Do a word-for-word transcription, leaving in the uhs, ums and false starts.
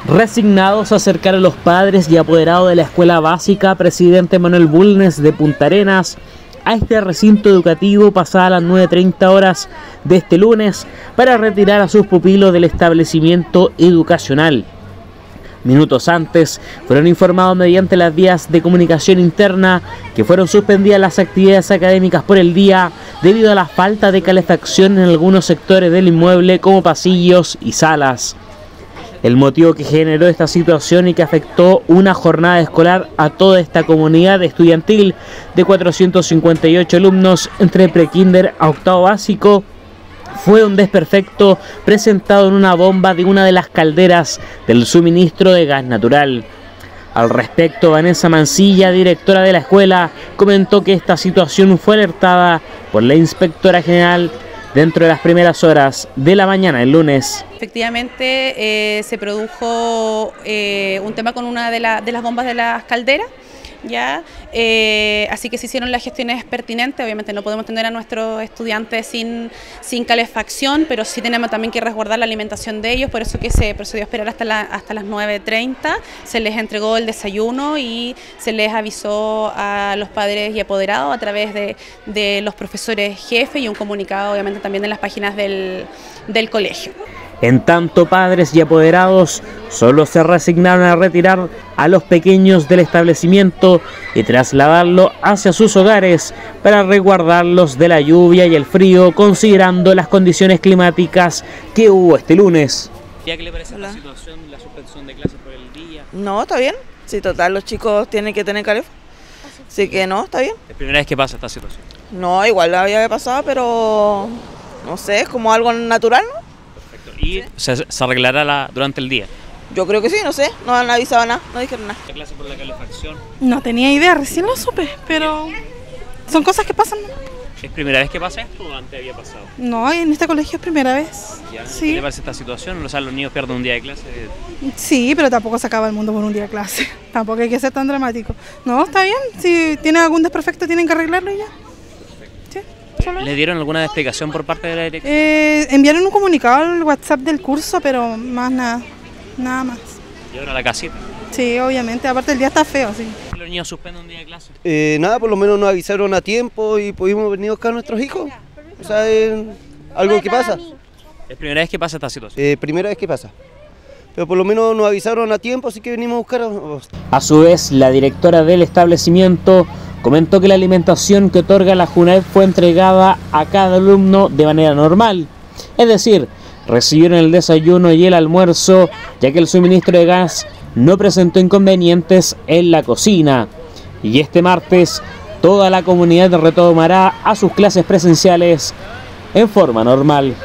Resignados a acercar a los padres y apoderados de la escuela básica Presidente Manuel Bulnes de Punta Arenas a este recinto educativo pasadas las nueve treinta horas de este lunes para retirar a sus pupilos del establecimiento educacional. Minutos antes fueron informados mediante las vías de comunicación interna que fueron suspendidas las actividades académicas por el día debido a la falta de calefacción en algunos sectores del inmueble como pasillos y salas. El motivo que generó esta situación y que afectó una jornada escolar a toda esta comunidad estudiantil de cuatrocientos cincuenta y ocho alumnos entre prekinder a octavo básico fue un desperfecto presentado en una bomba de una de las calderas del suministro de gas natural. Al respecto, Vanessa Mancilla, directora de la escuela, comentó que esta situación fue alertada por la inspectora general dentro de las primeras horas de la mañana el lunes. Efectivamente eh, se produjo eh, un tema con una de, la, de las bombas de las calderas, ¿ya? Eh, así que se hicieron las gestiones pertinentes. Obviamente no podemos tener a nuestros estudiantes sin, sin calefacción, pero sí tenemos también que resguardar la alimentación de ellos, por eso que se procedió a esperar hasta, la, hasta las nueve treinta, se les entregó el desayuno y se les avisó a los padres y apoderados a través de, de los profesores jefes y un comunicado obviamente también en las páginas del, del colegio. En tanto, padres y apoderados solo se resignaron a retirar a los pequeños del establecimiento y trasladarlo hacia sus hogares para resguardarlos de la lluvia y el frío, considerando las condiciones climáticas que hubo este lunes. ¿Qué le parece la situación, la suspensión de clases por el día? No, está bien. Sí, total, los chicos tienen que tener calef. Así que no, está bien. ¿Es primera vez que pasa esta situación? No, igual la había pasado, pero no sé, es como algo natural, ¿no? ¿Y se, se arreglará la, durante el día? Yo creo que sí, no sé, no han avisado nada, no dijeron nada. ¿La clase por la calefacción? No tenía idea, recién lo supe, pero son cosas que pasan. ¿Es primera vez que pasa esto o antes había pasado? No, en este colegio es primera vez. ¿Ya? Sí. ¿Qué le parece esta situación? O sea, los niños pierden un día de clase. Sí, pero tampoco se acaba el mundo por un día de clase. Tampoco hay que ser tan dramático. No, está bien, si tienen algún desperfecto tienen que arreglarlo y ya. Sí. ¿Le dieron alguna explicación por parte de la dirección? Eh, enviaron un comunicado al WhatsApp del curso, pero más nada, nada más. ¿Llegaron a la casita? Sí, obviamente, aparte el día está feo, sí. ¿Los niños suspenden un día de clase? Eh, nada, por lo menos nos avisaron a tiempo y pudimos venir a buscar a nuestros hijos. O sea, es algo que pasa. ¿Es primera vez que pasa esta situación? Eh, primera vez que pasa. Pero por lo menos nos avisaron a tiempo, así que venimos a buscar a... A su vez, la directora del establecimiento comentó que la alimentación que otorga la JUNAEP fue entregada a cada alumno de manera normal. Es decir, recibieron el desayuno y el almuerzo, ya que el suministro de gas no presentó inconvenientes en la cocina. Y este martes, toda la comunidad retomará a sus clases presenciales en forma normal.